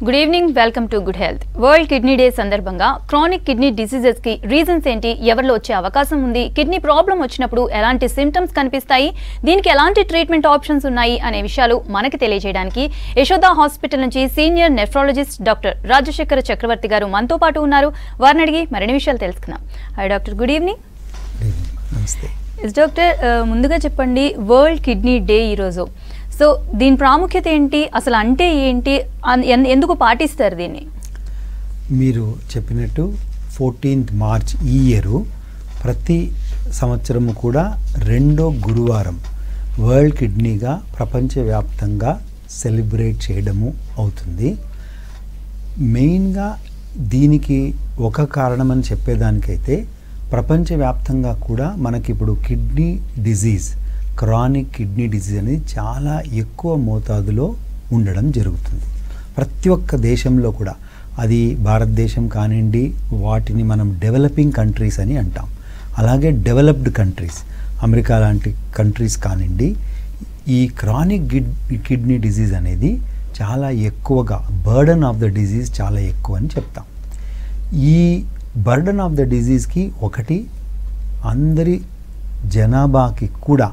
Good evening, welcome to good health. World kidney day సందర్భంగా chronic kidney diseases కి reasons ఏంటి, ఎవరిలో వచ్చే అవకాశం ఉంది, కిడ్నీ ప్రాబ్లం వచ్చినప్పుడు ఎలాంటి సింప్టమ్స్ కనిపిస్తాయి, దీనికి ఎలాంటి ట్రీట్మెంట్ ఆప్షన్స్ ఉన్నాయి అనే విషయాలు మనకి తెలియజేయడానికి యశోద హాస్పిటల్ నుంచి senior nephrologist doctor Rajasekhara Chakravarthy garu మనతో పాటు ఉన్నారు. వారిని అడిగి మరిన్ని విషయాలు తెలుసుకుందాం. Hi doctor, good evening. నమస్తే డాక్టర్, ముందుగా చెప్పండి, వరల్డ్ కిడ్నీ డే ఈరోజు. సో దీని ప్రాముఖ్యత ఏంటి, అసలు అంటే ఏంటి, ఎందుకు పాటిస్తారు దీన్ని? మీరు చెప్పినట్టు 14th మార్చ్ ఈ ఇయర్ ప్రతి సంవత్సరము కూడా రెండో గురువారం వరల్డ్ కిడ్నీగా ప్రపంచవ్యాప్తంగా సెలబ్రేట్ చేయడము అవుతుంది. మెయిన్గా దీనికి ఒక కారణం అని చెప్పేదానికైతే ప్రపంచవ్యాప్తంగా కూడా మనకిప్పుడు kidney disease, chronic kidney disease అనేది చాలా ఎక్కువ మోతాదులో ఉండడం జరుగుతుంది. ప్రతి ఒక్క దేశంలో కూడా, అది భారతదేశం కానివ్వండి, వాటిని మనం డెవలపింగ్ కంట్రీస్ అని అంటాం, అలాగే డెవలప్డ్ కంట్రీస్ అమెరికా లాంటి కంట్రీస్ కానివ్వండి, ఈ క్రానిక్ కిడ్నీ డిజీజ్ అనేది చాలా ఎక్కువగా, బర్డన్ ఆఫ్ ద డిజీజ్ చాలా ఎక్కువ అని చెప్తాం. ఈ బర్డన్ ఆఫ్ ద డిజీజ్కి ఒకటి, అందరి జనాభాకి కూడా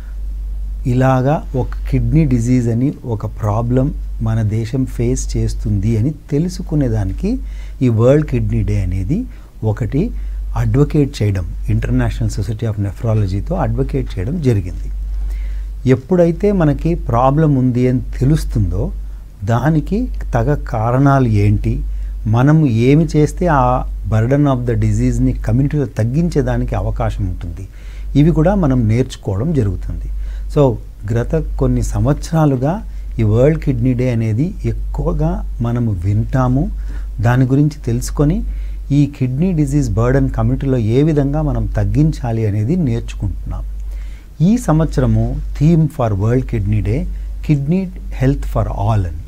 ఇలాగా ఒక కిడ్నీ డిజీజ్ అని ఒక ప్రాబ్లం మన దేశం ఫేస్ చేస్తుంది అని తెలుసుకునేదానికి ఈ వరల్డ్ కిడ్నీ డే అనేది ఒకటి అడ్వకేట్ చేయడం, ఇంటర్నేషనల్ సొసైటీ ఆఫ్ నెఫ్రాలజీతో అడ్వకేట్ చేయడం జరిగింది. ఎప్పుడైతే మనకి ప్రాబ్లం ఉంది అని తెలుస్తుందో దానికి తగ కారణాలు ఏంటి, మనం ఏమి చేస్తే ఆ బర్డన్ ఆఫ్ ద డిజీజ్ని కమ్యూనిటీలో తగ్గించేదానికి అవకాశం ఉంటుంది, ఇవి కూడా మనం నేర్చుకోవడం జరుగుతుంది. సో గత కొన్ని సంవత్సరాలుగా ఈ వరల్డ్ కిడ్నీ డే అనేది ఎక్కువగా మనము వింటాము, దాని గురించి తెలుసుకొని ఈ కిడ్నీ డిజీజ్ బర్డన్ కమ్యూనిటీలో ఏ విధంగా మనం తగ్గించాలి అనేది నేర్చుకుంటున్నాం. ఈ సంవత్సరము theme for world kidney day kidney health for all అని.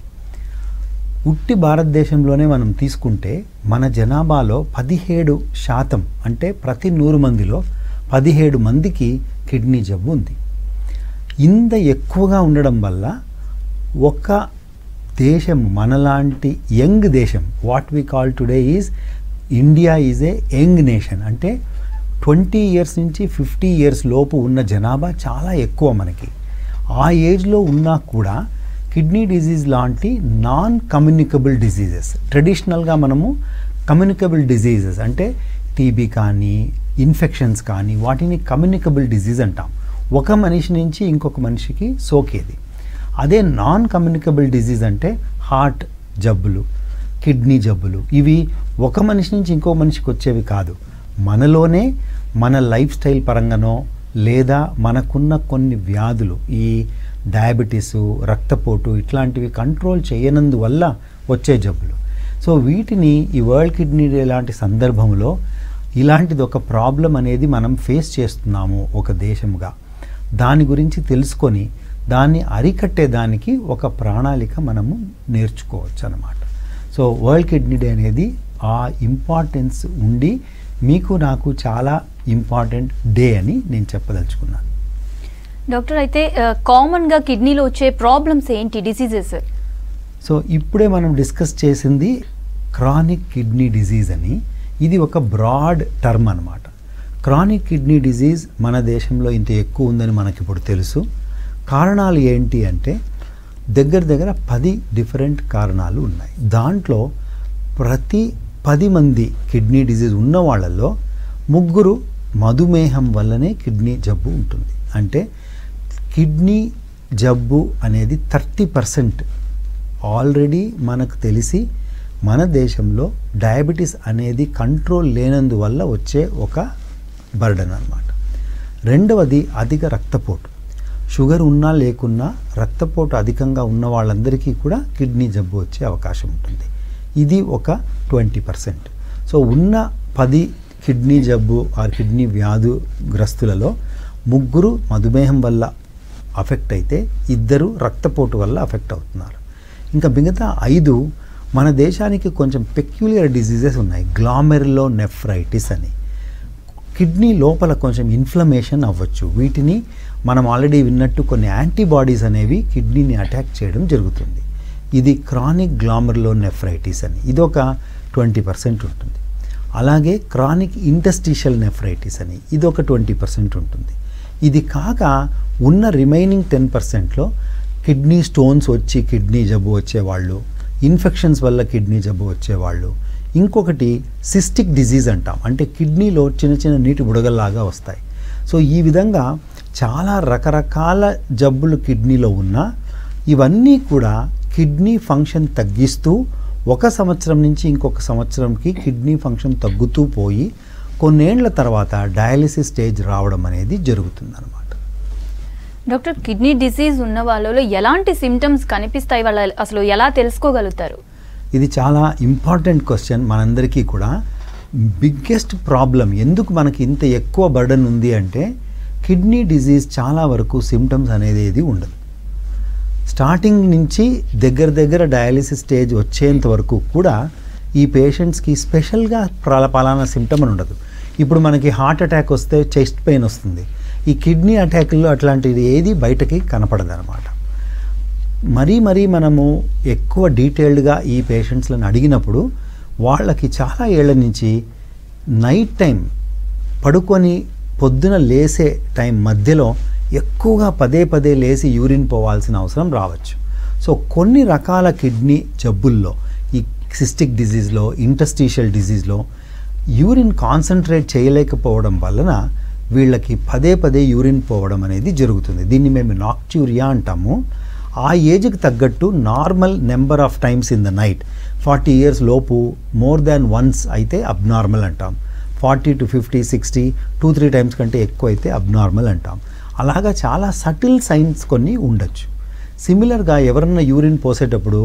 ఉట్టి భారతదేశంలోనే మనం తీసుకుంటే మన జనాభాలో 17% అంటే ప్రతి 100 మందిలో 17 మందికి కిడ్నీ జబ్బు ఉంది. ఇంత ఎక్కువగా ఉండడం వల్ల ఒక దేశం, మనలాంటి యంగ్ దేశం, what we call today is India is a young nation, అంటే 20 years నుంచి 50 years లోపు ఉన్న జనాభా చాలా ఎక్కువ మనకి. ఆ ఏజ్లో ఉన్నా కూడా కిడ్నీ డిజీజ్ లాంటి నాన్ కమ్యూనికబుల్ డిజీజెస్, ట్రెడిషనల్గా మనము కమ్యూనికబుల్ డిజీజెస్ అంటే టీబీ కానీ ఇన్ఫెక్షన్స్ కానీ వాటిని కమ్యూనికబుల్ డిజీజ్ అంటాం, ఒక మనిషి నుంచి ఇంకొక మనిషికి సోకేది. అదే నాన్ కమ్యూనికబుల్ డిజీజ్ అంటే హార్ట్ జబ్బులు, కిడ్నీ జబ్బులు, ఇవి ఒక మనిషి నుంచి ఇంకో మనిషికి వచ్చేవి కాదు, మనలోనే మన లైఫ్ స్టైల్ పరంగానో లేదా మనకున్న కొన్ని వ్యాధులు, ఈ డయాబెటీసు, రక్తపోటు ఇట్లాంటివి కంట్రోల్ చేయనందువల్ల వచ్చే జబ్బులు. సో వీటిని ఈ వరల్డ్ కిడ్నీ డే లాంటి సందర్భంలో ఇలాంటిది ఒక ప్రాబ్లం అనేది మనం ఫేస్ చేస్తున్నాము ఒక దేశంగా, దాని గురించి తెలుసుకొని దాన్ని అరికట్టేదానికి ఒక ప్రణాళిక మనము నేర్చుకోవచ్చు అన్నమాట. సో వరల్డ్ కిడ్నీ డే అనేది ఆ ఇంపార్టెన్స్ ఉండి మీకు నాకు చాలా ఇంపార్టెంట్ డే అని నేను చెప్పదలుచుకున్నాను. డాక్టర్, అయితే కామన్గా కిడ్నీలో వచ్చే ప్రాబ్లమ్స్ ఏంటి, డిసీజెస్? సో ఇప్పుడే మనం డిస్కస్ చేసింది క్రానిక్ కిడ్నీ డిజీజ్ అని. ఇది ఒక బ్రాడ్ టర్మ్ అన్నమాట. క్రానిక్ కిడ్నీ డిజీజ్ మన దేశంలో ఇంత ఎక్కువ ఉందని మనకి ఇప్పుడు తెలుసు. కారణాలు ఏంటి అంటే దగ్గర 10 డిఫరెంట్ కారణాలు ఉన్నాయి. దాంట్లో ప్రతి 10 మంది కిడ్నీ డిజీజ్ ఉన్న వాళ్ళల్లో 3 మధుమేహం వల్లనే కిడ్నీ జబ్బు ఉంటుంది. అంటే కిడ్నీ జబ్బు అనేది 30% ఆల్రెడీ మనకు తెలిసి మన దేశంలో డయాబెటీస్ అనేది కంట్రోల్ లేనందువల్ల వచ్చే ఒక బర్డన్ అన్నమాట. రెండవది అధిక రక్తపోటు, షుగర్ ఉన్నా లేకున్నా రక్తపోటు అధికంగా ఉన్న వాళ్ళందరికీ కూడా కిడ్నీ జబ్బు వచ్చే అవకాశం ఉంటుంది, ఇది ఒక 20%. సో ఉన్న 10 కిడ్నీ జబ్బు ఆ కిడ్నీ వ్యాధుగ్రస్తులలో 3 మధుమేహం వల్ల అఫెక్ట్ అయితే 2 రక్తపోటు వల్ల అఫెక్ట్ అవుతున్నారు. ఇంకా మిగతా 5 మన దేశానికి కొంచెం పెక్యులియర్ డిజీజెస్ ఉన్నాయి. గ్లామెరులోనెఫ్రైటిస్ అని, కిడ్నీ లోపల కొంచెం ఇన్ఫ్లమేషన్ అవ్వచ్చు. వీటిని మనం ఆల్రెడీ విన్నట్టు కొన్ని యాంటీబాడీస్ అనేవి కిడ్నీని అటాక్ చేయడం జరుగుతుంది. ఇది క్రానిక్ గ్లామర్లోనెఫ్రైటిస్ అని, ఇది ఒక 20% ఉంటుంది. అలాగే క్రానిక్ ఇంటర్స్టిషియల్ నెఫ్రైటిస్ అని, ఇది ఒక 20% ఉంటుంది. ఇది కాక ఉన్న రిమైనింగ్ 10%లో కిడ్నీ స్టోన్స్ వచ్చి కిడ్నీ జబ్బు వచ్చేవాళ్ళు, ఇన్ఫెక్షన్స్ వల్ల కిడ్నీ జబ్బు వచ్చేవాళ్ళు, ఇంకొకటి సిస్టిక్ డిజీజ్ అంటాం, అంటే కిడ్నీలో చిన్న చిన్న నీటి బుడగల్లాగా వస్తాయి. సో ఈ విధంగా చాలా రకరకాల జబ్బులు కిడ్నీలో ఉన్న ఇవన్నీ కూడా కిడ్నీ ఫంక్షన్ తగ్గిస్తూ ఒక సంవత్సరం నుంచి ఇంకొక సంవత్సరంకి కిడ్నీ ఫంక్షన్ తగ్గుతూ పోయి కొన్నేళ్ల తర్వాత డయాలిసిస్ స్టేజ్ రావడం అనేది జరుగుతుందన్నమాట. డాక్టర్, కిడ్నీ డిసీజ్ ఉన్న వాళ్ళలో ఎలాంటి సిమ్టమ్స్ కనిపిస్తాయి, వాళ్ళు అసలు ఎలా తెలుసుకోగలుగుతారు? ఇది చాలా ఇంపార్టెంట్ క్వశ్చన్. మనందరికీ కూడా బిగ్గెస్ట్ ప్రాబ్లం ఎందుకు మనకి ఇంత ఎక్కువ బర్డన్ ఉంది అంటే కిడ్నీ డిజీజ్ చాలా వరకు సిమ్టమ్స్ అనేది ఏది ఉండదు. స్టార్టింగ్ నుంచి దగ్గర డయాలిసిస్ స్టేజ్ వచ్చేంత వరకు కూడా ఈ పేషెంట్స్కి స్పెషల్గా పలానా సిమ్టమ్ అని ఉండదు. ఇప్పుడు మనకి హార్ట్ అటాక్ వస్తే చెస్ట్ పెయిన్ వస్తుంది. ఈ కిడ్నీ అటాక్లో అట్లాంటిది ఏది బయటకి కనపడదు అనమాట. మరీ మనము ఎక్కువ డీటెయిల్డ్గా ఈ పేషెంట్స్లను అడిగినప్పుడు వాళ్ళకి చాలా ఏళ్ల నుంచి నైట్ టైం పడుకొని పొద్దున లేసే టైం మధ్యలో ఎక్కువగా పదే లేసి యూరిన్ పోవాల్సిన అవసరం రావచ్చు. సో కొన్ని రకాల కిడ్నీ జబ్బుల్లో, ఈ సిస్టిక్ డిజీజ్లో, ఇంటర్స్టిషియల్ డిజీజ్లో యూరిన్ కాన్సన్ట్రేట్ చేయలేకపోవడం వలన వీళ్ళకి పదే యూరిన్ పోవడం అనేది జరుగుతుంది. దీన్ని మేము నాక్ట్యూరియా అంటాము. ఆ ఏజ్కి తగ్గట్టు normal number of times in the night 40 years లోపు మోర్ దాన్ వన్స్ అయితే అబ్నార్మల్ అంటాం. 40 to 50, 60 2-3 times కంటే ఎక్కువ అయితే అబ్నార్మల్ అంటాం. అలాగా చాలా సటిల్ సైన్స్ కొన్ని ఉండొచ్చు. సిమిలర్గా ఎవరన్నా యూరిన్ పోసేటప్పుడు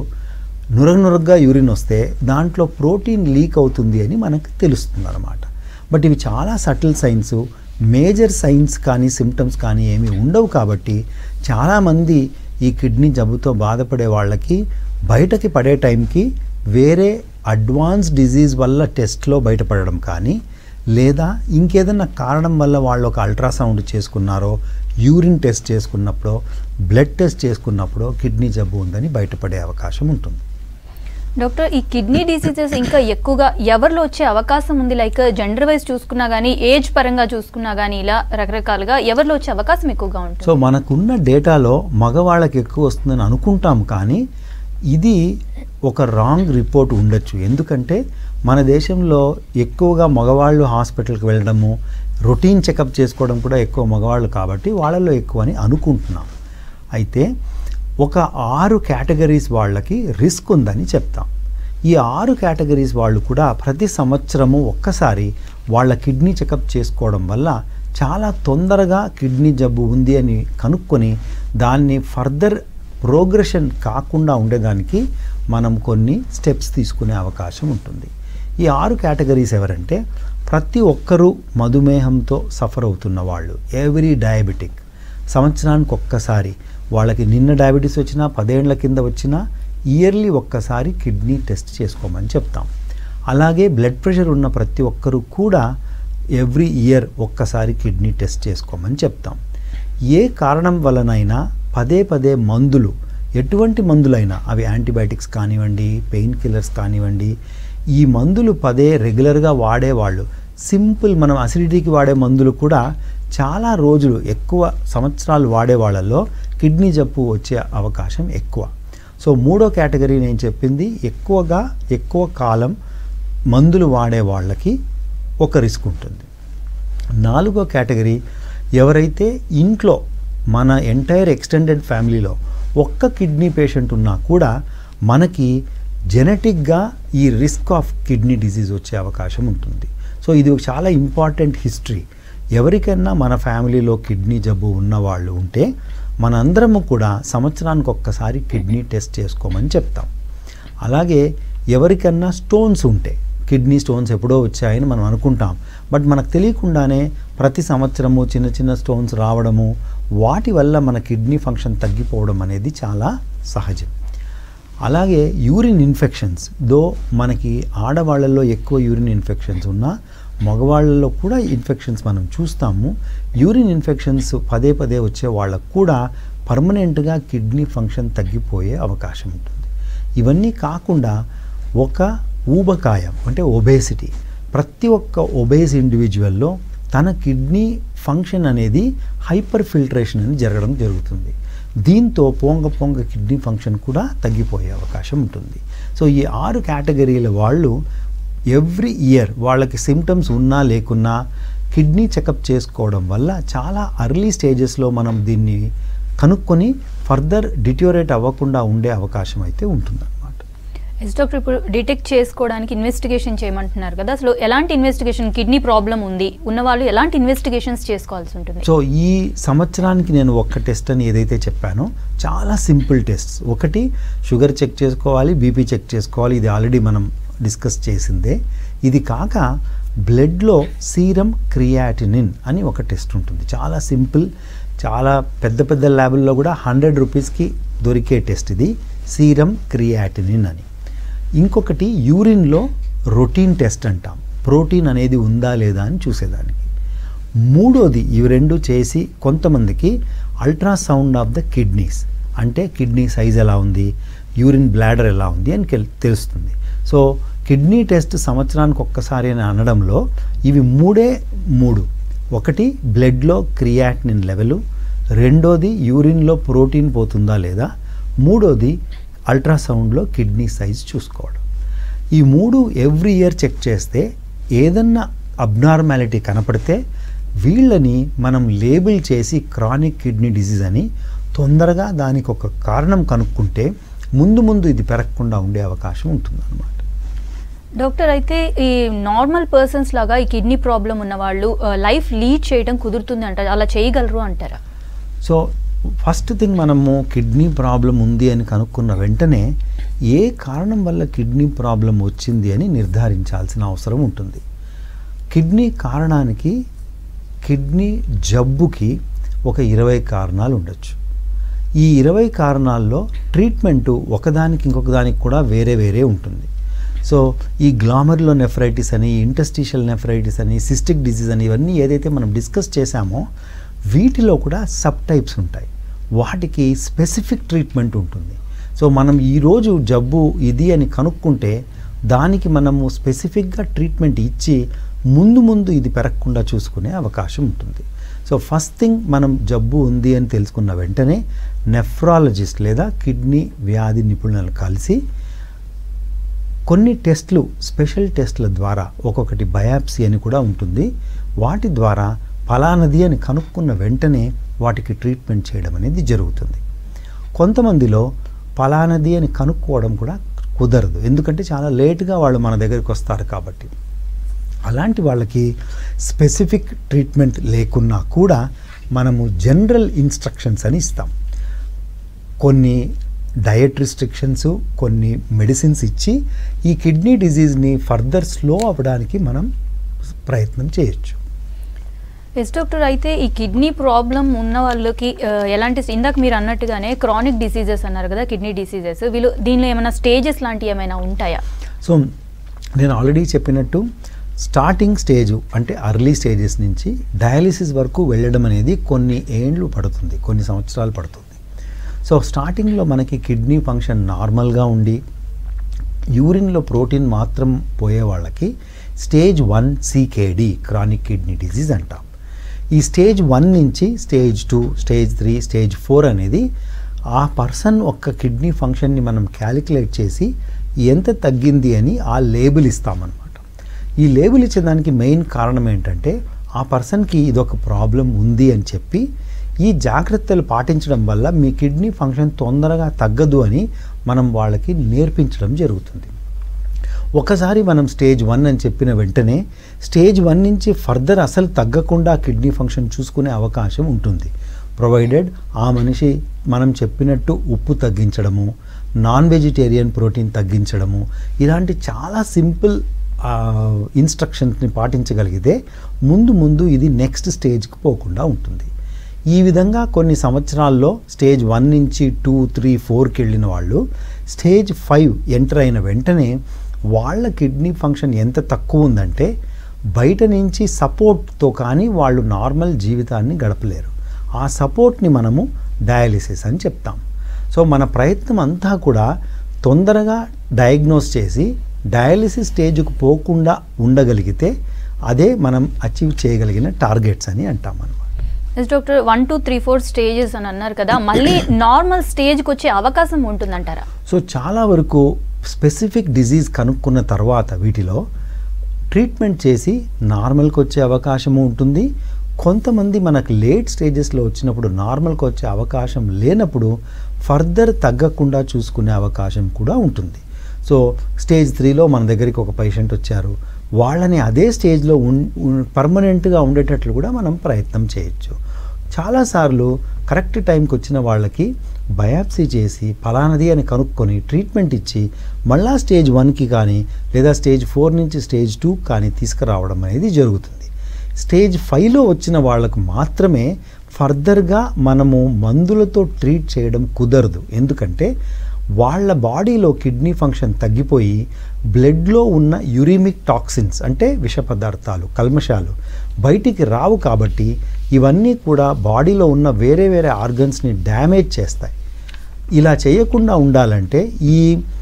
నురగగా యూరిన్ వస్తే దాంట్లో ప్రోటీన్ లీక్ అవుతుంది అని మనకు తెలుస్తుంది అన్నమాట. బట్ ఇవి చాలా సటిల్ సైన్స్, మేజర్ సైన్స్ కానీ సిమ్టమ్స్ కానీ ఏమీ ఉండవు. కాబట్టి చాలామంది ఈ కిడ్నీ జబ్బుతో బాధపడే వాళ్ళకి బయటకి పడే టైంకి వేరే అడ్వాన్స్ డిజీజ్ వల్ల టెస్ట్లో బయటపడడం కానీ, లేదా ఇంకేదన్నా కారణం వల్ల వాళ్ళు ఒక అల్ట్రాసౌండ్ చేసుకున్నారో, యూరిన్ టెస్ట్ చేసుకున్నప్పుడో, బ్లడ్ టెస్ట్ చేసుకున్నప్పుడో కిడ్నీ జబ్బు ఉందని బయటపడే అవకాశం ఉంటుంది. డాక్టర్, ఈ కిడ్నీ డిసీజెస్ ఇంకా ఎక్కువగా ఎవరిలో వచ్చే అవకాశం ఉంది? లైక్ జెండర్ వైజ్ చూసుకున్నా కానీ, ఏజ్ పరంగా చూసుకున్నా కానీ, ఇలా రకరకాలుగా ఎవరిలో వచ్చే అవకాశం ఎక్కువగా ఉంటుంది? సో మనకున్న డేటాలో మగవాళ్ళకి ఎక్కువ వస్తుందని అనుకుంటాం, కానీ ఇది ఒక రాంగ్ రిపోర్ట్ ఉండొచ్చు. ఎందుకంటే మన దేశంలో ఎక్కువగా మగవాళ్ళు హాస్పిటల్కి వెళ్ళడము, రొటీన్ చెకప్ చేసుకోవడం కూడా ఎక్కువ మగవాళ్ళు కాబట్టి వాళ్ళలో ఎక్కువ అని అనుకుంటున్నాం. అయితే ఒక 6 కేటగిరీస్ వాళ్ళకి రిస్క్ ఉందని చెప్తాం. ఈ 6 కేటగిరీస్ వాళ్ళు కూడా ప్రతి సంవత్సరము ఒక్కసారి వాళ్ళ కిడ్నీ చెకప్ చేసుకోవడం వల్ల చాలా తొందరగా కిడ్నీ జబ్బు ఉంది అని కనుక్కొని దాన్ని ఫర్దర్ ప్రోగ్రెషన్ కాకుండా ఉండేదానికి మనం కొన్ని స్టెప్స్ తీసుకునే అవకాశం ఉంటుంది. ఈ 6 కేటగిరీస్ ఎవరంటే, ప్రతి ఒక్కరూ మధుమేహంతో సఫర్ అవుతున్న వాళ్ళు, ఎవ్రీ డయాబెటిక్, సంవత్సరానికి ఒక్కసారి వాళ్ళకి నిన్న డయాబెటీస్ వచ్చినా 10 ఏళ్ల కింద వచ్చినా ఇయర్లీ ఒక్కసారి కిడ్నీ టెస్ట్ చేసుకోమని చెప్తాం. అలాగే బ్లడ్ ప్రెషర్ ఉన్న ప్రతి ఒక్కరూ కూడా ఎవ్రీ ఇయర్ ఒక్కసారి కిడ్నీ టెస్ట్ చేసుకోమని చెప్తాం. ఏ కారణం వలనైనా పదే మందులు, ఎటువంటి మందులైనా, అవి యాంటీబయాటిక్స్ కానివ్వండి, పెయిన్ కిల్లర్స్ కానివ్వండి, ఈ మందులు రెగ్యులర్గా వాడేవాళ్ళు, సింపుల్ మనం అసిడిటీకి వాడే మందులు కూడా చాలా రోజులు, ఎక్కువ సంవత్సరాలు వాడే వాళ్ళల్లో కిడ్నీ జబ్బు వచ్చే అవకాశం ఎక్కువ. సో 3వ కేటగిరీ నేను చెప్పింది, ఎక్కువ కాలం మందులు వాడే వాళ్ళకి ఒక రిస్క్ ఉంటుంది. 4వ కేటగిరీ, ఎవరైతే ఇంట్లో మన ఎంటైర్ ఎక్స్టెండెడ్ ఫ్యామిలీలో ఒక్క కిడ్నీ పేషెంట్ ఉన్నా కూడా మనకి జెనెటిక్గా ఈ రిస్క్ ఆఫ్ కిడ్నీ డిజీజ్ వచ్చే అవకాశం ఉంటుంది. సో ఇది చాలా ఇంపార్టెంట్ హిస్టరీ. ఎవరికైనా మన ఫ్యామిలీలో కిడ్నీ జబ్బు ఉన్నవాళ్ళు ఉంటే మనందరము కూడా సంవత్సరానికి ఒక్కసారి కిడ్నీ టెస్ట్ చేసుకోమని చెప్తాం. అలాగే ఎవరికన్నా స్టోన్స్ ఉంటే, కిడ్నీ స్టోన్స్ ఎప్పుడో వచ్చాయని మనం అనుకుంటాం, బట్ మనకు తెలియకుండానే ప్రతి సంవత్సరము చిన్న స్టోన్స్ రావడము, వాటి వల్ల మన కిడ్నీ ఫంక్షన్ తగ్గిపోవడం అనేది చాలా సహజం. అలాగే యూరిన్ ఇన్ఫెక్షన్స్, మనకి ఆడవాళ్ళల్లో ఎక్కువ యూరిన్ ఇన్ఫెక్షన్స్ ఉన్నా మగవాళ్ళలో కూడా ఇన్ఫెక్షన్స్ మనం చూస్తాము. యూరిన్ ఇన్ఫెక్షన్స్ పదే వచ్చే వాళ్ళకు కూడా పర్మనెంట్గా కిడ్నీ ఫంక్షన్ తగ్గిపోయే అవకాశం ఉంటుంది. ఇవన్నీ కాకుండా ఒక ఊబకాయం అంటే ఒబేసిటీ, ప్రతి ఒక్క ఒబేస్ ఇండివిజువల్లో తన కిడ్నీ ఫంక్షన్ అనేది హైపర్ ఫిల్ట్రేషన్ అని జరగడం జరుగుతుంది. దీంతో పొంగ కిడ్నీ ఫంక్షన్ కూడా తగ్గిపోయే అవకాశం ఉంటుంది. సో ఈ 6 కేటగిరీల వాళ్ళు ఎవ్రీ ఇయర్ వాళ్ళకి సిమ్టమ్స్ ఉన్నా లేకున్నా కిడ్నీ చెకప్ చేసుకోవడం వల్ల చాలా అర్లీ స్టేజెస్లో మనం దీన్ని కనుక్కొని ఫర్దర్ డిటోరేట్ అవ్వకుండా ఉండే అవకాశం అయితే ఉంటుంది. ఎస్ డాక్టర్, ఇప్పుడు డిటెక్ట్ చేసుకోవడానికి ఇన్వెస్టిగేషన్ చేయమంటున్నారు కదా, అసలు ఎలాంటి ఇన్వెస్టిగేషన్, కిడ్నీ ప్రాబ్లం ఉన్న వాళ్ళు ఎలాంటి ఇన్వెస్టిగేషన్స్ చేసుకోవాల్సి ఉంటుంది? సో ఈ సంవత్సరానికి నేను ఒక్క టెస్ట్ అని ఏదైతే చెప్పానో చాలా సింపుల్ టెస్ట్స్. ఒకటి షుగర్ చెక్ చేసుకోవాలి, బీపీ చెక్ చేసుకోవాలి, ఇది ఆల్రెడీ మనం డిస్కస్ చేసిందే. ఇది కాక బ్లడ్లో సీరం క్రియాటినిన్ అని ఒక టెస్ట్ ఉంటుంది, చాలా సింపుల్, చాలా పెద్ద ల్యాబుల్లో కూడా 100 రూపీస్కి దొరికే టెస్ట్ ఇది, సీరం క్రియాటినిన్ అని. ఇంకొకటి యూరిన్లో రొటీన్ టెస్ట్ అంటాం, ప్రోటీన్ అనేది ఉందా లేదా అని చూసేదానికి. మూడోది ఇవి 2 చేసి కొంతమందికి అల్ట్రాసౌండ్ ఆఫ్ ద కిడ్నీస్, అంటే కిడ్నీ సైజ్ ఎలా ఉంది, యూరిన్ బ్లాడర్ ఎలా ఉంది అని తెలుస్తుంది. సో కిడ్నీ టెస్ట్ సంవత్సరానికి ఒక్కసారి అని అనడంలో ఇవి 3 ఒకటి బ్లడ్లో క్రియాటినిన్ లెవెలు, రెండోది యూరిన్లో ప్రోటీన్ పోతుందా లేదా, మూడోది అల్ట్రాసౌండ్లో కిడ్నీ సైజ్ చూసుకోవడం. ఈ 3 ఎవ్రీ ఇయర్ చెక్ చేస్తే ఏదన్నా అబ్నార్మాలిటీ కనపడితే వీళ్ళని మనం లేబుల్ చేసి క్రానిక్ కిడ్నీ డిసీజ్ అని తొందరగా దానికి ఒక కారణం కనుక్కుంటే ముందు ఇది పెరగకుండా ఉండే అవకాశం ఉంటుందన్నమాట. డాక్టర్, అయితే ఈ నార్మల్ పర్సన్స్ లాగా ఈ కిడ్నీ ప్రాబ్లం ఉన్న వాళ్ళు లైఫ్ లీడ్ చేయడం కుదురుతుంది అంటారు, అలా చేయగలరు అంటారా? సో ఫస్ట్ థింగ్, మనము కిడ్నీ ప్రాబ్లం ఉంది అని కనుక్కున్న వెంటనే ఏ కారణం వల్ల కిడ్నీ ప్రాబ్లం వచ్చింది అని నిర్ధారించాల్సిన అవసరం ఉంటుంది. కిడ్నీ కారణానికి, కిడ్నీ జబ్బుకి ఒక 20 కారణాలు ఉండొచ్చు. ఈ 20 కారణాల్లో ట్రీట్మెంటు ఒకదానికి ఇంకొకదానికి కూడా వేరే ఉంటుంది. సో ఈ గ్లామర్లో నెఫ్రైటిస్ అని, ఇంటర్స్టిషియల్ నెఫ్రైటిస్ అని, సిస్టిక్ డిసీజ్ అని, ఇవన్నీ ఏదైతే మనం డిస్కస్ చేశామో వీటిలో కూడా సబ్ టైప్స్ ఉంటాయి, వాటికి స్పెసిఫిక్ ట్రీట్మెంట్ ఉంటుంది. సో మనం ఈరోజు జబ్బు ఇది అని కనుక్కుంటే దానికి మనము స్పెసిఫిక్గా ట్రీట్మెంట్ ఇచ్చి ముందు ఇది పెరగకుండా చూసుకునే అవకాశం ఉంటుంది. సో ఫస్ట్ థింగ్, మనం జబ్బు ఉంది అని తెలుసుకున్న వెంటనే నెఫ్రాలజిస్ట్ లేదా కిడ్నీ వ్యాధి నిపుణులను కలిసి కొన్ని టెస్ట్లు, స్పెషల్ టెస్ట్ల ద్వారా, ఒక్కొక్కటి బయాప్సీ అని కూడా ఉంటుంది, వాటి ద్వారా ఫలానది అని కనుక్కున్న వెంటనే వాటికి ట్రీట్మెంట్ చేయడం అనేది జరుగుతుంది. కొంతమందిలో ఫలానది అని కనుక్కోవడం కూడా కుదరదు, ఎందుకంటే చాలా లేట్గా వాళ్ళు మన దగ్గరికి వస్తారు కాబట్టి. అలాంటి వాళ్ళకి స్పెసిఫిక్ ట్రీట్మెంట్ లేకున్నా కూడా మనము జనరల్ ఇన్స్ట్రక్షన్స్ అని ఇస్తాం. కొన్ని డయట్ రిస్ట్రిక్షన్స్, కొన్ని మెడిసిన్స్ ఇచ్చి ఈ కిడ్నీ డిజీజ్ని ఫర్దర్ స్లో అవ్వడానికి మనం ప్రయత్నం చేయొచ్చు. ఎస్ డాక్టర్, అయితే ఈ కిడ్నీ ప్రాబ్లం ఉన్న వాళ్ళకి ఎలాంటి, ఇందాక మీరు అన్నట్టుగానే క్రానిక్ డిసీజెస్ అన్నారు కదా, కిడ్నీ డిసీజెస్, దీనిలో ఏమైనా స్టేజెస్ లాంటివి ఏమైనా ఉంటాయా? సో నేను ఆల్రెడీ చెప్పినట్టు స్టార్టింగ్ స్టేజ్ అంటే అర్లీ స్టేజెస్ నుంచి డయాలిసిస్ వరకు వెళ్ళడం అనేది కొన్ని ఏండ్లు పడుతుంది, కొన్ని సంవత్సరాలు పడుతుంది. సో స్టార్టింగ్లో మనకి కిడ్నీ ఫంక్షన్ నార్మల్గా ఉండి యూరిన్లో ప్రోటీన్ మాత్రం పోయే వాళ్ళకి stage 1 CKD, chronic kidney disease అంటాం. ఈ స్టేజ్ 1 నుంచి స్టేజ్ 2, స్టేజ్ 3, స్టేజ్ 4 అనేది ఆ పర్సన్ ఒక్క కిడ్నీ ఫంక్షన్ని మనం క్యాలిక్యులేట్ చేసి ఎంత తగ్గింది అని ఆ లేబుల్ ఇస్తామన్నమాట. ఈ లేబుల్ ఇచ్చేదానికి మెయిన్ కారణం ఏంటంటే ఆ పర్సన్కి ఇదొక ప్రాబ్లం ఉంది అని చెప్పి ఈ జాగ్రత్తలు పాటించడం వల్ల మీ కిడ్నీ ఫంక్షన్ తొందరగా తగ్గదు అని మనం వాళ్ళకి నేర్పించడం జరుగుతుంది. ఒకసారి మనం స్టేజ్ 1 అని చెప్పిన వెంటనే స్టేజ్ 1 నుంచి ఫర్దర్ అసలు తగ్గకుండా కిడ్నీ ఫంక్షన్ చూసుకునే అవకాశం ఉంటుంది, ప్రొవైడెడ్ ఆ మనిషి మనం చెప్పినట్టు ఉప్పు తగ్గించడము, నాన్ వెజిటేరియన్ ప్రోటీన్ తగ్గించడము, ఇలాంటి చాలా సింపుల్ ఇన్స్ట్రక్షన్స్ని పాటించగలిగితే ముందు ఇది నెక్స్ట్ స్టేజ్కి పోకుండా ఉంటుంది. ఈ విధంగా కొన్ని సంవత్సరాల్లో స్టేజ్ 1 నుంచి 2, 3, 4కి వెళ్ళిన వాళ్ళు స్టేజ్ 5 ఎంటర్ అయిన వెంటనే వాళ్ళ కిడ్నీ ఫంక్షన్ ఎంత తక్కువ ఉందంటే బయట నుంచి సపోర్ట్తో కానీ వాళ్ళు నార్మల్ జీవితాన్ని గడపలేరు. ఆ సపోర్ట్ని మనము డయాలిసిస్ అని చెప్తాం. సో మన ప్రయత్నం అంతా కూడా తొందరగా డయాగ్నోస్ చేసి డయాలిసిస్ స్టేజ్కు పోకుండా ఉండగలిగితే అదే మనం అచీవ్ చేయగలిగిన టార్గెట్స్ అని అంటాం అన్నమాట. డాక్టర్ 1 2 3 4 స్టేజెస్ అని అన్నారు కదా, మళ్ళీ నార్మల్ స్టేజ్కి వచ్చే అవకాశం ఉంటుందంటారా? సో చాలా వరకు స్పెసిఫిక్ డిజీజ్ కనుక్కున్న తర్వాత వీటిలో ట్రీట్మెంట్ చేసి నార్మల్కి వచ్చే అవకాశము ఉంటుంది. కొంతమంది మనకు లేట్ స్టేజెస్లో వచ్చినప్పుడు నార్మల్కి వచ్చే అవకాశం లేనప్పుడు ఫర్దర్ తగ్గకుండా చూసుకునే అవకాశం కూడా ఉంటుంది. సో స్టేజ్ 3లో మన దగ్గరికి ఒక పేషెంట్ వచ్చారు, వాళ్ళని అదే స్టేజ్లో పర్మనెంట్గా ఉండేటట్లు కూడా మనం ప్రయత్నం చేయొచ్చు. చాలాసార్లు కరెక్ట్ టైంకి వచ్చిన వాళ్ళకి బయాప్సీ చేసి ఫలానది అని కనుక్కొని ట్రీట్మెంట్ ఇచ్చి మళ్ళా స్టేజ్ 1కి కానీ లేదా స్టేజ్ 4 నుంచి స్టేజ్ 2 కానీ తీసుకురావడం అనేది జరుగుతుంది. స్టేజ్ 5లో వచ్చిన వాళ్ళకు మాత్రమే ఫర్దర్గా మనము మందులతో ట్రీట్ చేయడం కుదరదు. ఎందుకంటే వాళ్ళ బాడీలో కిడ్నీ ఫంక్షన్ తగ్గిపోయి బ్లడ్లో ఉన్న యూరిమిక్ టాక్సిన్స్ అంటే విష పదార్థాలు, కల్మషాలు బయటికి రావు. కాబట్టి ఇవన్నీ కూడా బాడీలో ఉన్న వేరే వేరే ఆర్గన్స్ని డ్యామేజ్ చేస్తాయి. ఇలా చేయకుండా ఉండాలంటే ఈ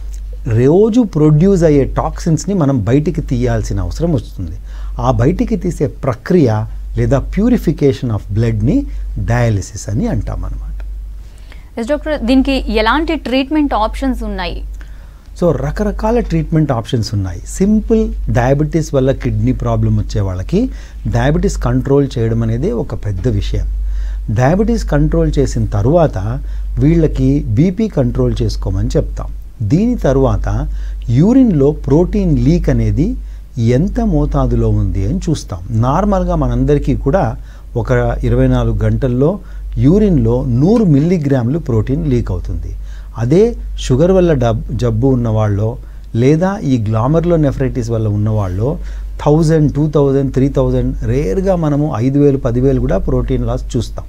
రోజు ప్రొడ్యూస్ అయ్యే టాక్సిన్స్ని మనం బయటికి తీయాల్సిన అవసరం వస్తుంది. ఆ బయటికి తీసే ప్రక్రియ లేదా ప్యూరిఫికేషన్ ఆఫ్ బ్లడ్ని డయాలిసిస్ అని అంటాం అన్నమాట. డాక్టర్, దీనికి ఎలాంటి ట్రీట్మెంట్ ఆప్షన్స్ ఉన్నాయి? సో రకరకాల ట్రీట్మెంట్ ఆప్షన్స్ ఉన్నాయి. సింపుల్ డయాబెటీస్ వల్ల కిడ్నీ ప్రాబ్లం వచ్చే వాళ్ళకి డయాబెటీస్ కంట్రోల్ చేయడం అనేది ఒక పెద్ద విషయం. డయాబెటీస్ కంట్రోల్ చేసిన తర్వాత వీళ్ళకి బీపీ కంట్రోల్ చేసుకోమని చెప్తాం. దీని తర్వాత యూరిన్లో ప్రోటీన్ లీక్ అనేది ఎంత మోతాదులో ఉంది అని చూస్తాం. నార్మల్గా మనందరికీ కూడా ఒక 24 గంటల్లో యూరిన్లో 100 మిల్లీగ్రాములు ప్రోటీన్ లీక్ అవుతుంది. అదే షుగర్ వల్ల జబ్బు ఉన్నవాళ్ళో లేదా ఈ గ్లామర్లో నెఫ్రైటిస్ వల్ల ఉన్నవాళ్ళో 1000, 2000, 3000 రేర్గా మనము 5000, 10,000 కూడా ప్రోటీన్ లాస్ చూస్తాం.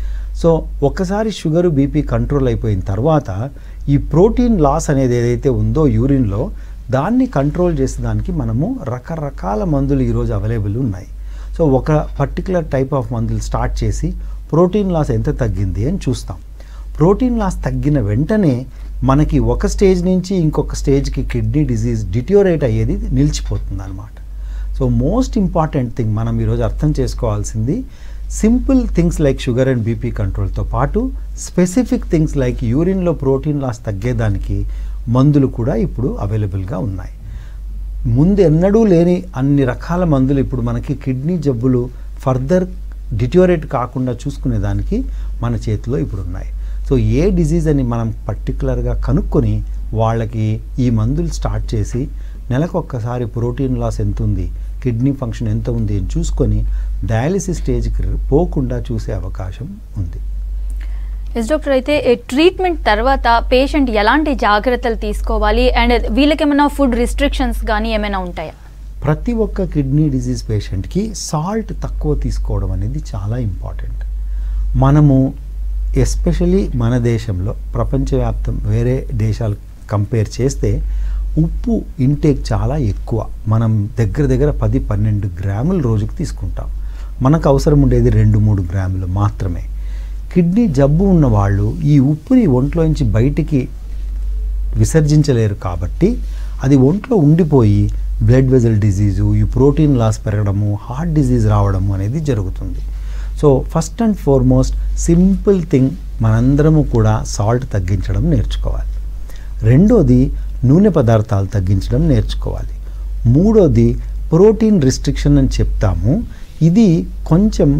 సో ఒక్కసారి షుగర్ బీపీ కంట్రోల్ అయిపోయిన తర్వాత ఈ ప్రోటీన్ లాస్ అనేది ఏదైతే ఉందో యూరిన్లో దాన్ని కంట్రోల్ చేసేదానికి మనము రకరకాల మందులు ఈరోజు అవైలబుల్ ఉన్నాయి. సో ఒక పర్టికులర్ టైప్ ఆఫ్ మందులు స్టార్ట్ చేసి ప్రోటీన్ లాస్ ఎంత తగ్గింది అని చూస్తాం. ప్రోటీన్ లాస్ తగ్గిన వెంటనే మనకి ఒక స్టేజ్ నుంచి ఇంకొక స్టేజ్కి కిడ్నీ డిజీజ్ డిటియోరేట్ అయ్యేది నిలిచిపోతుంది అన్నమాట. సో మోస్ట్ ఇంపార్టెంట్ థింగ్ మనం ఈరోజు అర్థం చేసుకోవాల్సింది simple things like sugar and BP కంట్రోల్తో పాటు స్పెసిఫిక్ థింగ్స్ లైక్ యూరిన్లో ప్రోటీన్ లాస్ తగ్గేదానికి మందులు కూడా ఇప్పుడు అవైలబుల్గా ఉన్నాయి. ముందు ఎన్నడూ లేని అన్ని రకాల మందులు ఇప్పుడు మనకి కిడ్నీ జబ్బులు ఫర్దర్ డిటియోరేట్ కాకుండా చూసుకునేదానికి మన చేతిలో ఇప్పుడు ఉన్నాయి. సో ఏ డిజీజ్ అని మనం పర్టికులర్గా కనుక్కొని వాళ్ళకి ఈ మందులు స్టార్ట్ చేసి నెలకు ఒక్కసారి ప్రోటీన్ లాస్ ఎంత ఉంది, కిడ్నీ ఫంక్షన్ ఎంత ఉంది అని చూసుకొని డయాలిసిస్ స్టేజ్కి పోకుండా చూసే అవకాశం ఉంది. డాక్టర్, అయితే ట్రీట్మెంట్ తర్వాత పేషెంట్ ఎలాంటి జాగ్రత్తలు తీసుకోవాలి అండ్ వీళ్ళకి ఏమైనా ఫుడ్ రిస్ట్రిక్షన్స్ కానీ ఏమైనా ఉంటాయా? ప్రతి ఒక్క కిడ్నీ డిజీజ్ పేషెంట్కి సాల్ట్ తక్కువ తీసుకోవడం అనేది చాలా ఇంపార్టెంట్. మనము ఎస్పెషలీ మన దేశంలో ప్రపంచవ్యాప్తం వేరే దేశాలు కంపేర్ చేస్తే ఉప్పు ఇంటేక్ చాలా ఎక్కువ. మనం దగ్గర 10-12 గ్రాములు రోజుకు తీసుకుంటాం. మనకు అవసరం ఉండేది 2-3 గ్రాములు మాత్రమే. కిడ్నీ జబ్బు ఉన్న వాళ్ళు ఈ ఉప్పుని ఒంట్లోంచి బయటికి విసర్జించలేరు కాబట్టి అది ఒంట్లో ఉండిపోయి బ్లడ్ వెజల్ డిజీజు, ఈ ప్రోటీన్ లాస్ పెరగడము, హార్ట్ డిజీజ్ రావడము అనేది జరుగుతుంది. So first and foremost simple thing మనందరము కూడా సాల్ట్ తగ్గించడం నేర్చుకోవాలి. రెండోది నూనె పదార్థాలు తగ్గించడం నేర్చుకోవాలి. మూడోది ప్రోటీన్ రిస్ట్రిక్షన్ అని చెప్తాము. ఇది కొంచెం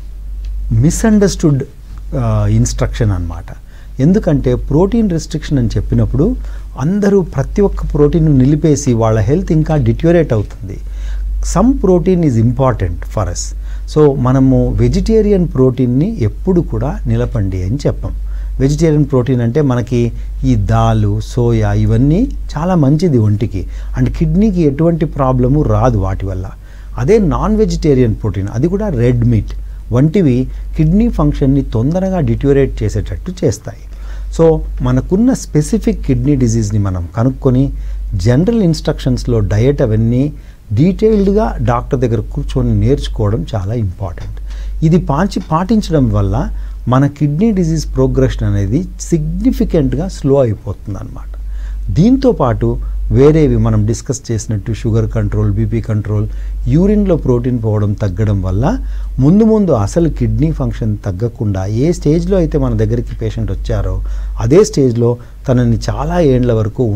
మిస్అండర్స్టూడ్ ఇన్స్ట్రక్షన్ అన్నమాట. ఎందుకంటే ప్రోటీన్ రిస్ట్రిక్షన్ అని చెప్పినప్పుడు అందరూ ప్రతి ఒక్క ప్రోటీన్ నిలిపేసి వాళ్ళ హెల్త్ ఇంకా డిటియోరేట్ అవుతుంది. Some protein is important for us. So మనము వెజిటేరియన్ ప్రోటీన్ని ఎప్పుడు కూడా నిలపండి అని చెప్పం. వెజిటేరియన్ ప్రోటీన్ అంటే మనకి ఈ దాలు, సోయా ఇవన్నీ చాలా మంచిది ఒంటికి అండ్ కిడ్నీకి ఎటువంటి ప్రాబ్లము రాదు వాటి వల్ల. అదే నాన్ వెజిటేరియన్ ప్రోటీన్, అది కూడా రెడ్ మీట్ వంటివి కిడ్నీ ఫంక్షన్ని తొందరగా డిటియోరేట్ చేసేటట్టు చేస్తాయి. సో మనకున్న స్పెసిఫిక్ కిడ్నీ డిజీజ్ని మనం కనుక్కొని జనరల్ ఇన్స్ట్రక్షన్స్లో డయట్ అవన్నీ డీటెయిల్డ్గా డాక్టర్ దగ్గర కూర్చొని నేర్చుకోవడం చాలా ఇంపార్టెంట్. ఇది పాటించడం వల్ల మన కిడ్నీ డిజీజ్ ప్రోగ్రెషన్ అనేది సిగ్నిఫికెంట్గా స్లో అయిపోతుంది అన్నమాట. దీంతో పాటు వేరేవి మనం డిస్కస్ చేసినట్టు షుగర్ కంట్రోల్, బీపీ కంట్రోల్, యూరిన్లో ప్రోటీన్ పోవడం తగ్గడం వల్ల ముందు అసలు కిడ్నీ ఫంక్షన్ తగ్గకుండా ఏ స్టేజ్లో అయితే మన దగ్గరికి పేషెంట్ వచ్చారో అదే స్టేజ్లో తనని చాలా ఏండ్ల వరకు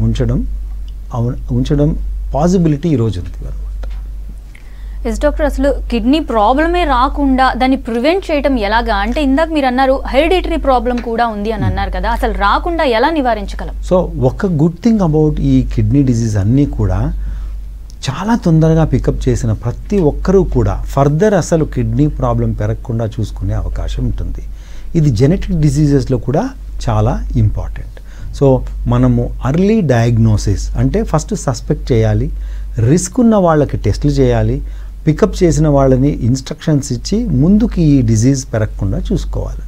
ఉంచడం పాసిబిలిటీ ఈరోజు ఉంది అనమాట. ఎస్ డాక్టర్, అసలు కిడ్నీ ప్రాబ్లమే రాకుండా దాన్ని ప్రివెంట్ చేయడం ఎలాగా? అంటే ఇందాక మీరు అన్నారు హెరిడిటరీ ప్రాబ్లం కూడా ఉంది అని అన్నారు కదా, అసలు రాకుండా ఎలా నివారించగలం? సో ఒక గుడ్ థింగ్ అబౌట్ ఈ కిడ్నీ డిజీజ్ అన్నీ కూడా చాలా తొందరగా పికప్ చేసిన ప్రతి ఒక్కరూ కూడా ఫర్దర్ అసలు కిడ్నీ ప్రాబ్లం పెరగకుండా చూసుకునే అవకాశం ఉంటుంది. ఇది జెనెటిక్ డిసీజెస్లో కూడా చాలా ఇంపార్టెంట్. సో మనము అర్లీ డయాగ్నోసిస్ అంటే ఫస్ట్ సస్పెక్ట్ చేయాలి, రిస్క్ ఉన్న వాళ్ళకి టెస్టులు చేయాలి, పికప్ చేసిన వాళ్ళని ఇన్స్ట్రక్షన్స్ ఇచ్చి ముందుకి ఈ డిజీజ్ పెరగకుండా చూసుకోవాలి.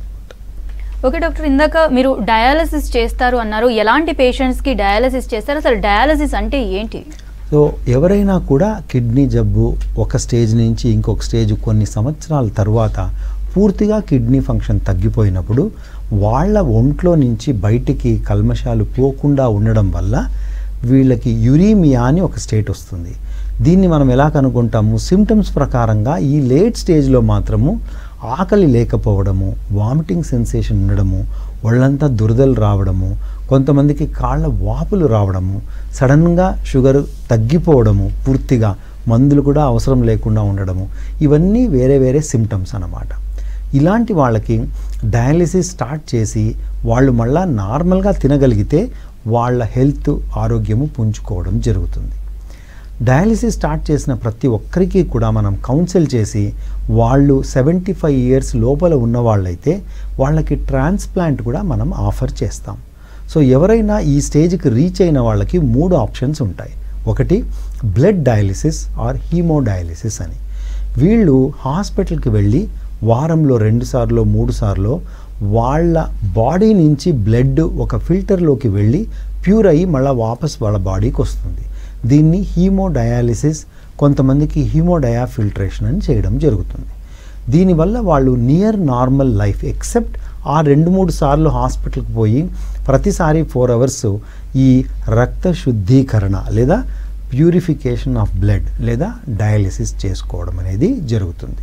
ఓకే డాక్టర్, ఇందాక మీరు డయాలసిస్ చేస్తారు అన్నారు. ఎలాంటి పేషెంట్స్కి డయాలసిస్ చేస్తారు? అసలు డయాలసిస్ అంటే ఏంటి? సో ఎవరైనా కూడా కిడ్నీ జబ్బు ఒక స్టేజ్ నుంచి ఇంకొక స్టేజ్ కొన్ని సంవత్సరాల తర్వాత పూర్తిగా కిడ్నీ ఫంక్షన్ తగ్గిపోయినప్పుడు వాళ్ళ ఒంట్లో నుంచి బయటికి కల్మషాలు పోకుండా ఉండడం వల్ల వీళ్ళకి యురీమియా అని ఒక స్టేట్ వస్తుంది. దీన్ని మనం ఎలా కనుక్కుంటాము? సిమ్టమ్స్ ప్రకారంగా ఈ లేట్ స్టేజ్లో మాత్రము ఆకలి లేకపోవడము, వామిటింగ్ సెన్సేషన్ ఉండడము, ఒళ్ళంతా దురదలు రావడము, కొంతమందికి కాళ్ళ వాపులు రావడము, సడన్గా షుగర్ తగ్గిపోవడము, పూర్తిగా మందులు కూడా అవసరం లేకుండా ఉండడము, ఇవన్నీ వేరే వేరే సిమ్టమ్స్ అన్నమాట. ఇలాంటి వాళ్ళకి డయాలిసిస్ స్టార్ట్ చేసి వాళ్ళు మళ్ళా నార్మల్గా తినగలిగితే వాళ్ళ హెల్త్, ఆరోగ్యము పుంజుకోవడం జరుగుతుంది. డయాలిసిస్ స్టార్ట్ చేసిన ప్రతి ఒక్కరికి కూడా మనం కౌన్సిల్ చేసి వాళ్ళు 75 ఇయర్స్ లోపల ఉన్న వాళ్ళైతే వాళ్ళకి ట్రాన్స్ప్లాంట్ కూడా మనం ఆఫర్ చేస్తాం. సో ఎవరైనా ఈ స్టేజ్కి రీచ్ అయిన వాళ్ళకి 3 ఆప్షన్స్ ఉంటాయి. ఒకటి బ్లడ్ డయాలిసిస్ ఆర్ హీమోడయాలిసిస్ అని. వీళ్ళు హాస్పిటల్కి వెళ్ళి వారంలో 2 సార్లు 3 సార్లు వాళ్ళ బాడీ నుంచి బ్లడ్ ఒక ఫిల్టర్లోకి వెళ్ళి ప్యూర్ అయ్యి మళ్ళీ వాపస్ వాళ్ళ బాడీకి వస్తుంది. దీన్ని హీమోడయాలిసిస్, కొంతమందికి హీమోడయా ఫిల్ట్రేషన్ అని చేయడం జరుగుతుంది. దీనివల్ల వాళ్ళు నియర్ నార్మల్ లైఫ్ ఎక్సెప్ట్ ఆ 2-3 సార్లు హాస్పిటల్కి పోయి ప్రతిసారి 4 అవర్స్ ఈ రక్త శుద్ధీకరణ లేదా ప్యూరిఫికేషన్ ఆఫ్ బ్లడ్ లేదా డయాలిసిస్ చేసుకోవడం అనేది జరుగుతుంది.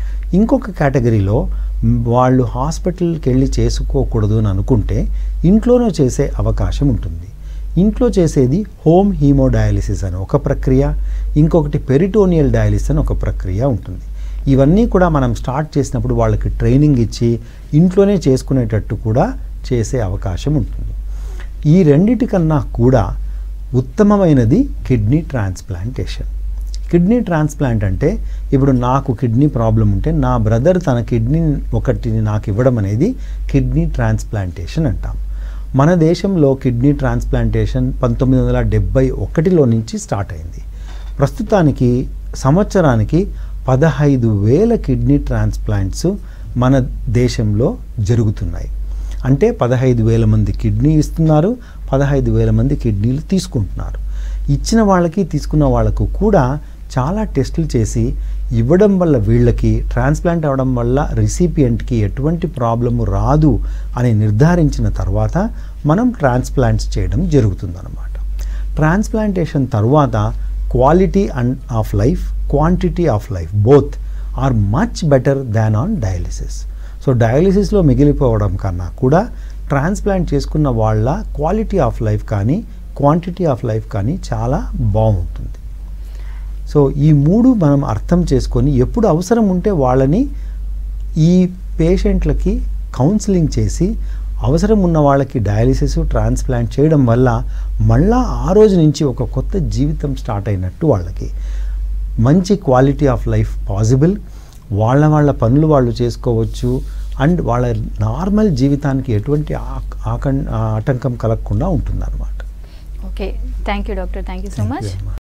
ఇంకొక కేటగిరీలో వాళ్ళు హాస్పిటల్కి వెళ్ళి చేసుకోకూడదు అని అనుకుంటే ఇంట్లోనే చేసే అవకాశం ఉంటుంది. ఇంట్లో చేసేది హోమ్ హీమోడయాలిసిస్ అని ఒక ప్రక్రియ, ఇంకొకటి పెరిటోనియల్ డయాలిసిస్ అని ఒక ప్రక్రియ ఉంటుంది. ఇవన్నీ కూడా మనం స్టార్ట్ చేసినప్పుడు వాళ్ళకి ట్రైనింగ్ ఇచ్చి ఇంట్లోనే చేసుకునేటట్టు కూడా చేసే అవకాశం ఉంటుంది. ఈ రెండిటికన్నా కూడా ఉత్తమమైనది కిడ్నీ ట్రాన్స్ప్లాంటేషన్. కిడ్నీ ట్రాన్స్ప్లాంట్ అంటే ఇప్పుడు నాకు కిడ్నీ ప్రాబ్లం ఉంటే నా బ్రదర్ తన కిడ్నీ ఒకటిని నాకు ఇవ్వడం అనేది కిడ్నీ ట్రాన్స్ప్లాంటేషన్ అంటాం. మన దేశంలో కిడ్నీ ట్రాన్స్ప్లాంటేషన్ 1971లో నుంచి స్టార్ట్ అయింది. ప్రస్తుతానికి సంవత్సరానికి 15,000 కిడ్నీ ట్రాన్స్ప్లాంట్స్ మన దేశంలో జరుగుతున్నాయి. అంటే 15,000 మంది కిడ్నీ ఇస్తున్నారు, 15,000 మంది కిడ్నీలు తీసుకుంటున్నారు. ఇచ్చిన వాళ్ళకి తీసుకున్న వాళ్ళకు కూడా చాలా టెస్టులు చేసి ఇవ్వడం వల్ల వీళ్ళకి ట్రాన్స్ప్లాంట్ అవ్వడం వల్ల రిసిపియంట్కి ఎటువంటి ప్రాబ్లము రాదు అని నిర్ధారించిన తర్వాత మనం ట్రాన్స్ప్లాంట్స్ చేయడం జరుగుతుందన్నమాట. ట్రాన్స్ప్లాంటేషన్ తర్వాత quality of life, quantity of life both are much better than on dialysis. So డయాలిసిస్లో మిగిలిపోవడం కన్నా కూడా ట్రాన్స్ప్లాంట్ చేసుకున్న వాళ్ళ క్వాలిటీ ఆఫ్ లైఫ్ కానీ క్వాంటిటీ ఆఫ్ లైఫ్ కానీ చాలా బాగుంటుంది. సో ఈ 3 మనం అర్థం చేసుకొని ఎప్పుడు అవసరం ఉంటే వాళ్ళని ఈ పేషెంట్లకి కౌన్సిలింగ్ చేసి అవసరం ఉన్న వాళ్ళకి డయాలిసిస్, ట్రాన్స్ప్లాంట్ చేయడం వల్ల మళ్ళా ఆ రోజు నుంచి ఒక కొత్త జీవితం స్టార్ట్ అయినట్టు వాళ్ళకి మంచి క్వాలిటీ ఆఫ్ లైఫ్ పాసిబుల్, వాళ్ళ పనులు వాళ్ళు చేసుకోవచ్చు అండ్ వాళ్ళ నార్మల్ జీవితానికి ఎటువంటి ఆటంకం కలగకుండా ఉంటుందన్నమాట. Okay, thank you doctor, thank you so much.